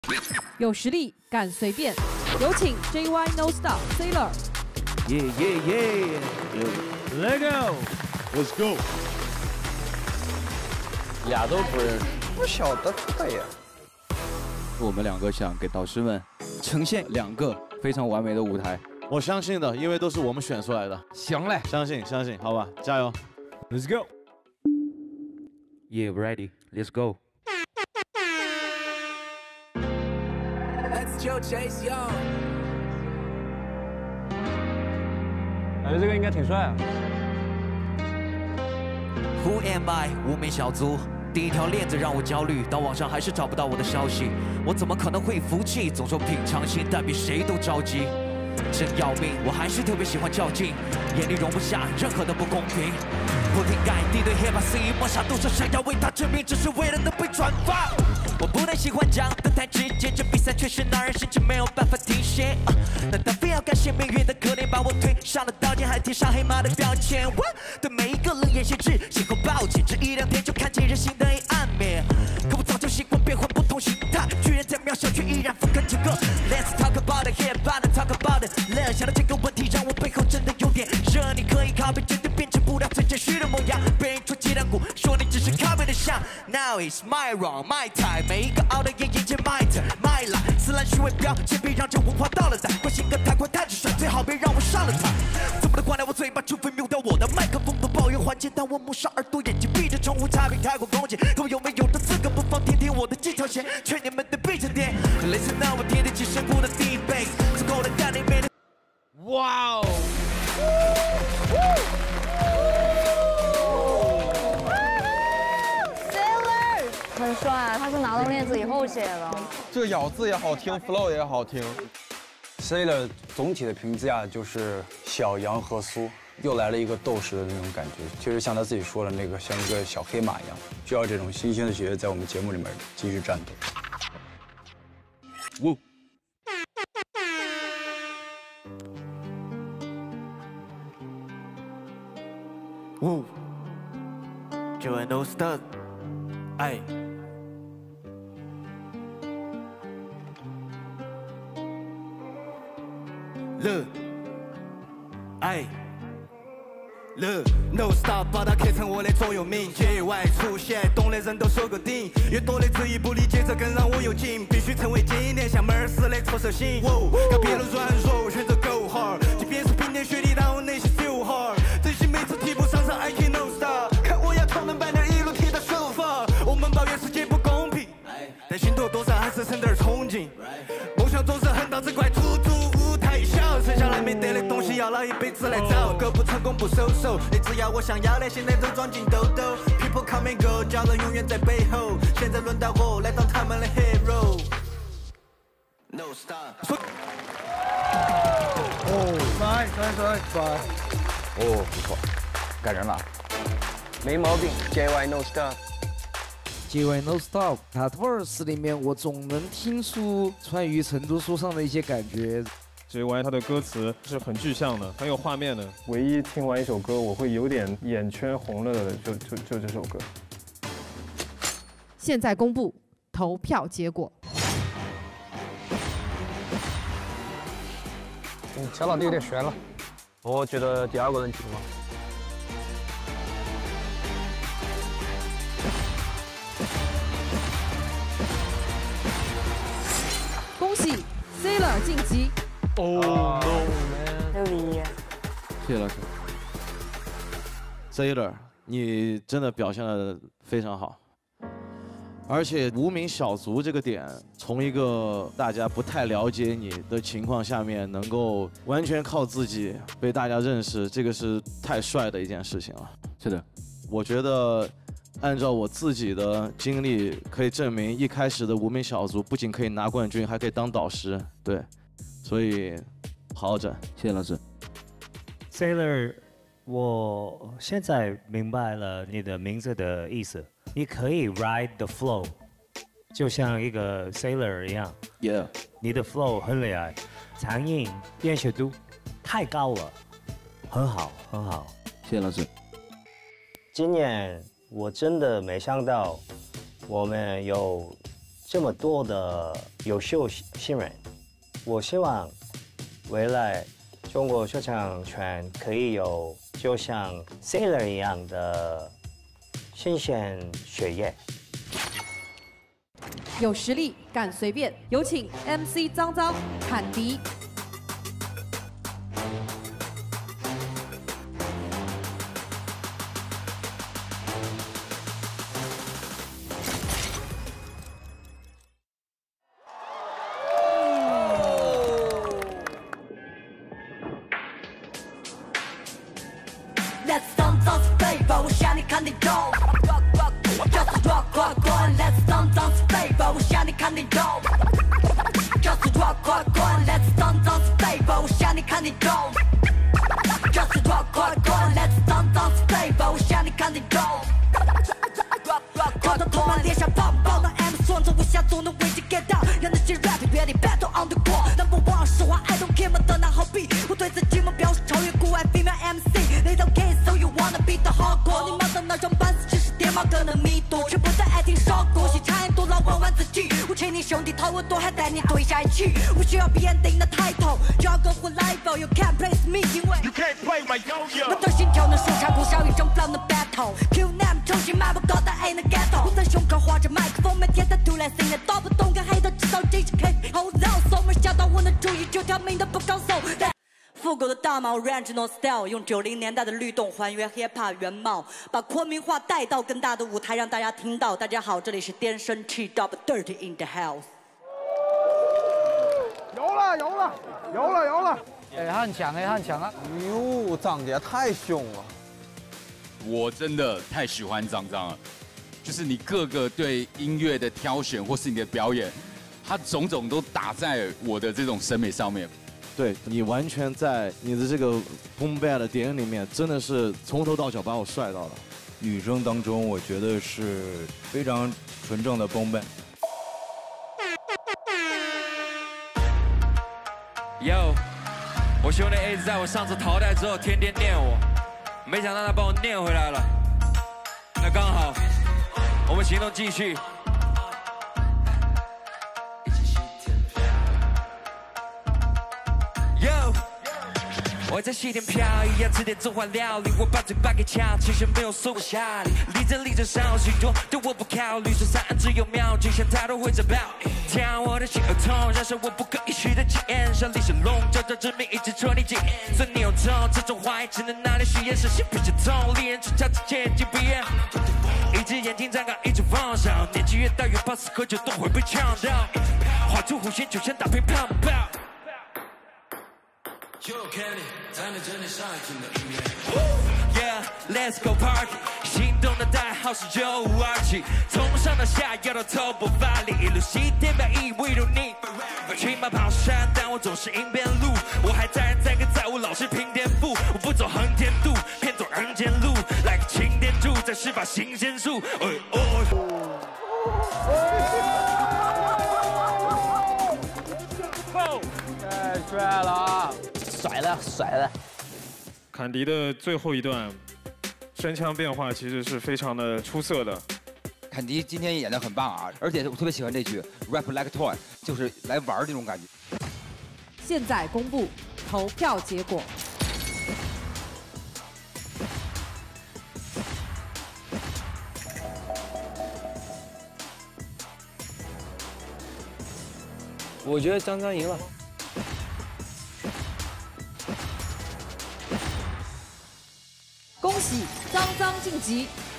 有实力敢随便，有请 JY No Stop Sailor。 Let go， Let's go。 俩都不认识， 不晓得他呀。 我们两个想给导师们呈现2个非常完美的舞台。 我相信的，因为都是我们选出来的。 行嘞， 相信，好吧，加油 ，Let's go。 Yeah, ready. Let's go. Let's chill, chase young。 感觉这个应该挺帅啊。 Who am I？ 无名小卒。第一条链子让我焦虑，到网上还是找不到我的消息。我怎么可能会服气？总说平常心，但比谁都着急。真要命，我还是特别喜欢较劲，眼里容不下任何的不公平。不停改地对 hiphop scene 抹杀毒手，想要为他证明，只是为了能被转发。我不太喜欢讲的太直接，这比赛确实让人甚至没有办法停歇。难道非要感谢命运的可怜，把我推上了刀尖，还贴上黑马的标签？我对每一个冷眼限制，心口抱歉，这1-2天就看见人性的黑暗面。可我早就习惯变换不同形态，巨人在渺小却依然覆盖整个。Let's talk about it, hip hop and talk about it。冷想到这个问题，让我背后真的有点热。你可以拷贝，绝对变成不了最真实的模样。被人戳脊梁骨，说你只是拷贝的像。Now it's my wrong, my time。每一个熬的夜，眼前 my turn, my line。撕烂虚伪标签，别让这文化到了载。关心歌太快太直率，最好别让我上了台。怎么能关掉我嘴巴，除非 mute 掉我的麦克风的抱怨环节。但我目上耳朵，眼睛闭着，窗户差别太过攻击。可我有没有的资格不妨听听我的技巧线？劝你们得闭着点。Listen now， 我天天起深谷的 deep bass， 足够的干你没。 哇哦！ 很帅啊，他是拿到链子以后写的。 这咬字也好听 ，flow 也好听。 Sailor 总体的评价就是小羊和苏，又来了一个斗士的那种感觉。其实像他自己说的那个，像一个小黑马一样，需要这种新鲜的血液在我们节目里面继续战斗。 呜。 Woo， JY No Stop， 哎。Look， 哎。Look No Stop， 把它刻成我的座右铭。JY 出现，懂的人都说个顶。越多的质疑不理解，这更让我有劲。必须成为经典，像门儿似的出手型。告别了软弱，选择 Go Hard， 即便是冰天雪地，但我内心 Feel Hard。珍惜每次替补上场 ，I can No Stop。看我要闯能半点一路踢到手法。我们抱怨世界不公平，但心头多少还是剩点憧憬。梦想总是横刀子怪出租屋太小，剩下来没得的东西要老一辈子来找。够不成功不收手，你只要我想要的，现在都装进兜兜。People come and go， 家人永远在背后。现在轮到我来当他们的 hero。No stop。 哦，帅！ 哦，不错，感人了， 没毛病。JY No Stop。 JY No Stop， 他 verse 里面我总能听出川渝成都书上的一些感觉。 JY 他的歌词是很具象的，很有画面的。唯一听完一首歌我会有点眼圈红了的，就这首歌。 现在公布投票结果。 小老弟有点悬了， 我觉得第2个人进了。 恭喜 Sailor 晋级。 哦 6比1。 谢谢老师。 Sailor， 你真的表现得非常好，而且无名小卒这个点，从一个大家不太了解你的情况下面，能够完全靠自己被大家认识，这个是太帅的一件事情了。 是的， 我觉得。 按照我自己的经历，可以证明一开始的无名小卒不仅可以拿冠军，还可以当导师。对，所以好好整。 谢谢老师。 Sailor， 我现在明白了你的名字的意思。你可以 ride the flow， 就像一个 sailor 一样。 Yeah， 你的 flow 很厉害，长音辨识度太高了，很好，很好。 谢谢老师。 今年。 我真的没想到，我们有这么多的优秀新人，我希望未来中国说唱圈可以有就像 Sailor 一样的新鲜血液。 有实力，敢随便。有请 MC 脏脏坎迪。 Let's dance dance flavor， 我向你看你肉。就是 rock rock roll，Let's dance dance flavor， 我向你看你肉。就是 rock rock roll，Let's dance dance flavor， 我向你看你肉。就是 rock rock roll，Let's dance dance flavor， 我向你看你肉。头疼头满脸上棒棒的 M 双着无下总能为之 get down， 让那些 rap 原地 battle on the ground。Number one 实话 I don't care 我的那好比，我对自己目标是超越国外 female MC。They don't care so you wanna be the hardcore， 你妈的那种板子只是爹妈的能密度，却不再爱听少故事，差很多老玩玩自己。我请你兄弟掏我多，还带你对下一起，我需要别人定的 title。Juggle 或 level， you can't place me， 因为 You can't play my yo-yo。 我的心跳能舒畅，不少一种 flow 能 battle。Q name 重新买不高的 A 能 get。我在胸口画着麦克风，每天在读来 sing 的，搞不懂跟黑的知道这是 K。Hold on， 没想到我能注意9条命的不高手。复古的大毛 original style， 用90年代的律动还原 hip hop 原貌，把昆明话带到更大的舞台，让大家听到。大家好，这里是颠生气 Double Dirty in the house。 有了！ 哎，很强哎，很强啊！ 哟，张姐太凶了。 我真的太喜欢张张了，就是你各个对音乐的挑选或是你的表演，它种种都打在我的这种审美上面。 对你完全在你的这个 boom bap 的点里面，真的是从头到脚把我帅到了。 女生当中，我觉得是非常纯正的 boom bap。 Yo， 我兄弟 A 在我上次淘汰之后，天天念我，没想到他帮我念回来了。那刚好，我们行动继续。Yo， 我在西天飘一样吃点中华料理，我把嘴巴给掐，其实没有说过下力，力争上许多，对我不考虑，说三只有妙计，想太多会找爆。跳我的心儿痛，燃烧我不可一世的基因，上历史笼罩着致命，一直戳你颈，所以你有痛，这种怀疑只能拿来许愿，是心不是痛，利刃出鞘之前已经不远。一只眼睛站岗，一直放上，年纪越大越怕死，喝酒都会被呛到，画出弧线就像打乒乓炮。Yeah, let's go party， 心动的代号是952七，从上到下要到头部发力，一路西天表意味如你。骑马跑山，但我总是迎边路，我还在人在跟在我老是拼天赋，我不走横天路，偏走人间路，来个擎天柱，再是把新鲜树。 太帅了！ 甩了！ 坎迪的最后一段声腔变化其实是非常的出色的。 坎迪今天演得很棒啊，而且我特别喜欢这句 rap like a toy， 就是来玩这种感觉。 现在公布投票结果。 我觉得张张赢了。 恭喜张张晋级。